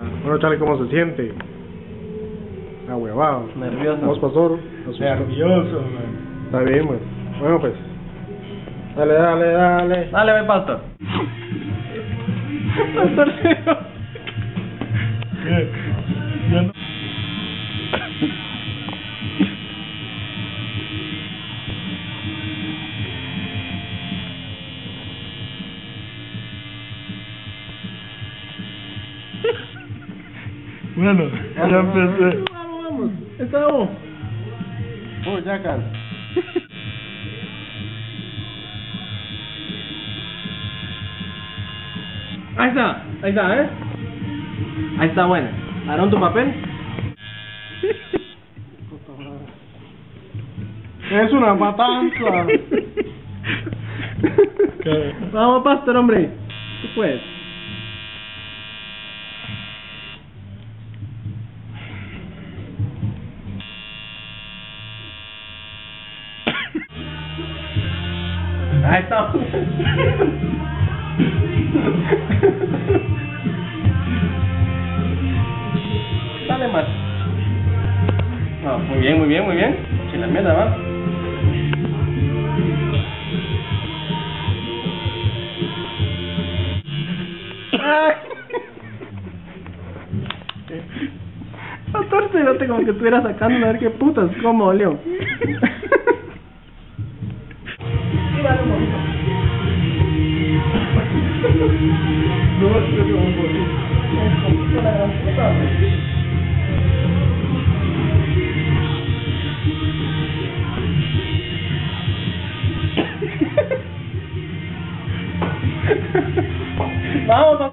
Bueno, Charlie, ¿cómo se siente? Ahuevado. Nervioso. ¿Vos, pastor? Nervioso, man. Está bien, pues. Bueno, pues. Dale, dale, dale. Dale, ve, pastor. Pastor, ¿Qué? Yo no... Bueno, ya empecé. Vamos. Estamos. Oh, ya, Cal. Ahí está, ¿eh? Ahí está, bueno. ¿Aarón tu papel? Es una matanza. ¿Qué? Vamos, pastor, hombre. Tú puedes. Ahí está. Dale más. No, muy bien, muy bien, muy bien. Sin la mierda, va. Pastor, cerote, como que estuviera sacando a ver qué putas, cómo, León. No vas a ser como un poquito. Vamos,